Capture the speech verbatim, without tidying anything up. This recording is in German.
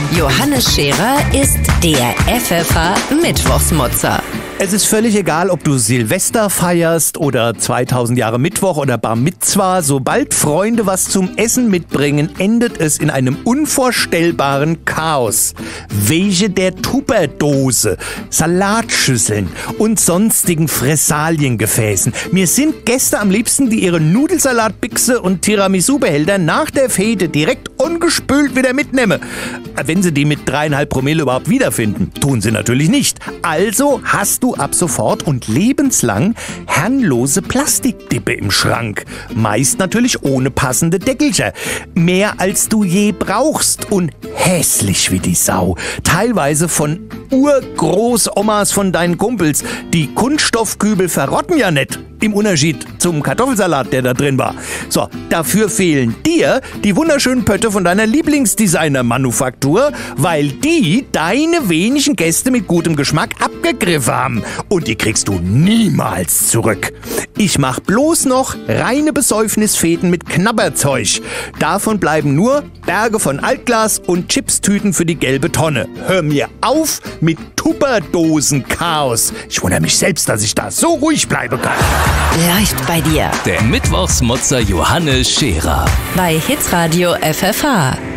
Johannes Scherer ist der F F H-Mittwochsmutzer. Es ist völlig egal, ob du Silvester feierst oder zweitausend Jahre Mittwoch oder Bar Mitzwa. Sobald Freunde was zum Essen mitbringen, endet es in einem unvorstellbaren Chaos. Wege der Tupperdose, Salatschüsseln und sonstigen Fressaliengefäßen. Mir sind Gäste am liebsten, die ihre Nudelsalatbixe und Tiramisu-Behälter nach der Fete direkt ungespült wieder mitnehmen. Wenn sie die mit dreieinhalb Promille überhaupt wiederfinden. Tun sie natürlich nicht. Also hast du ab sofort und lebenslang herrenlose Plastikdippe im Schrank. Meist natürlich ohne passende Deckelchen. Mehr als du je brauchst und hässlich wie die Sau. Teilweise von Urgroßomas von deinen Kumpels. Die Kunststoffkübel verrotten ja nicht. Im Unterschied zum Kartoffelsalat, der da drin war. So, dafür fehlen dir die wunderschönen Pötte von deiner Lieblingsdesigner-Manufaktur, weil die deine wenigen Gäste mit gutem Geschmack abgegriffen haben. Und die kriegst du niemals zurück. Ich mach bloß noch reine Besäufnisfäden mit Knabberzeug. Davon bleiben nur Berge von Altglas und Chipstüten für die gelbe Tonne. Hör mir auf mit Tupperdosen-Chaos. Ich wundere mich selbst, dass ich da so ruhig bleiben kann. Läuft bei dir. Der Mittwochsmutzer Johannes Scherer. Bei Hitradio F F H.